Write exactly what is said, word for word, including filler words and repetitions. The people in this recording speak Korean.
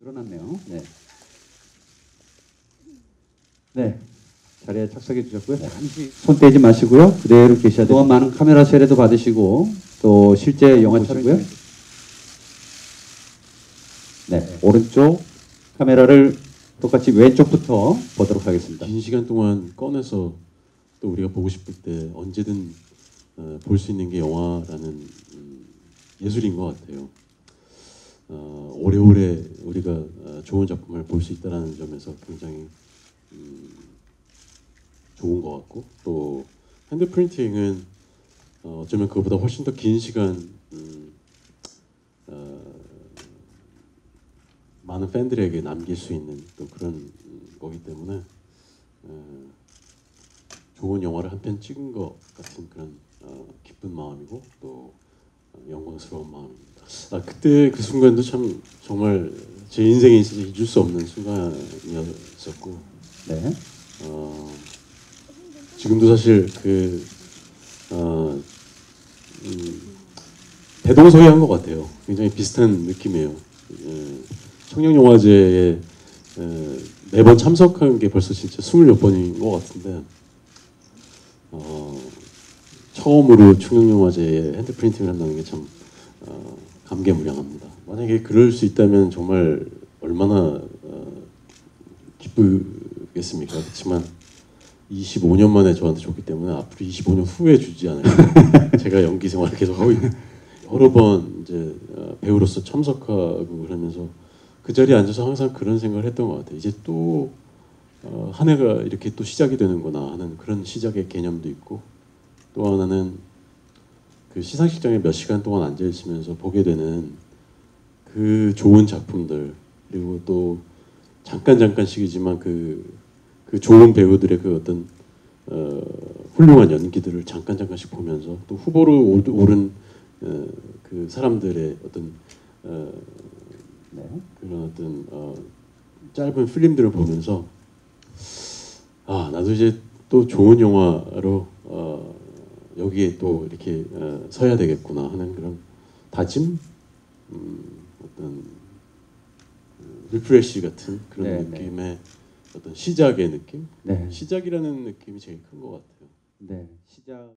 늘어났네요. 네. 네. 자리에 착석해 주셨고요. 잠시 손 떼지 마시고요. 그대로 계셔야 돼요. 그동안 많은 카메라 세례도 받으시고 또 실제 영화 촬영고요. 네. 오른쪽 카메라를 똑같이 왼쪽부터 보도록 하겠습니다. 긴 시간 동안 꺼내서 또 우리가 보고 싶을 때 언제든 어, 볼 수 있는 게 영화라는 음, 예술인 것 같아요. 어, 오래오래 우리가 어, 좋은 작품을 볼 수 있다는 점에서 굉장히 음, 좋은 것 같고, 또 핸드 프린팅은 어, 어쩌면 그보다 훨씬 더 긴 시간 음, 어, 많은 팬들에게 남길 수 있는 또 그런 음, 거기 때문에 어, 좋은 영화를 한 편 찍은 것 같은 그런 어, 기쁜 마음이고 또 어, 영광스러운 마음입니다. 아, 그때 그 순간도 참 정말 제 인생에 있어서 잊을 수 없는 순간이었었고, 네. 어, 지금도 사실 그 어, 음, 대동소이한 것 같아요. 굉장히 비슷한 느낌이에요. 예, 청룡영화제에 에, 매번 참석한 게 벌써 진짜 스물몇 번인 것 같은데, 어, 처음으로 청룡영화제에 핸드프린팅을 한다는 게 참 어, 감개무량합니다. 만약에 그럴 수 있다면 정말 얼마나 어, 기쁘겠습니까? 그렇지만 이십오 년 만에 저한테 줬기 때문에 앞으로 이십오 년 후에 주지 않을까. 제가 연기 생활을 계속 하고 있는 여러 번 이제 어, 배우로서 참석하고 그러면서 그 자리에 앉아서 항상 그런 생각을 했던 것 같아요. 이제 또 어, 한 해가 이렇게 또 시작이 되는구나 하는 그런 시작의 개념도 있고, 또 하나는 그 시상식장에 몇 시간 동안 앉아 있으면서 보게 되는 그 좋은 작품들, 그리고 또 잠깐 잠깐씩이지만 그, 그 좋은 배우들의 그 어떤 어, 훌륭한 연기들을 잠깐 잠깐씩 보면서 또 후보로 오른 어, 그 사람들의 어떤 어, 네, 그런 어떤 어, 짧은 필름들을 보면서 아, 나도 이제 또 좋은 영화로 어, 여기에 또 이렇게 어, 서야 되겠구나 하는 그런 다짐, 음, 어떤 리프레시 같은 그런 네, 느낌의 네. 어떤 시작의 느낌, 네. 시작이라는 느낌이 제일 큰 것 같아요. 네. 시작.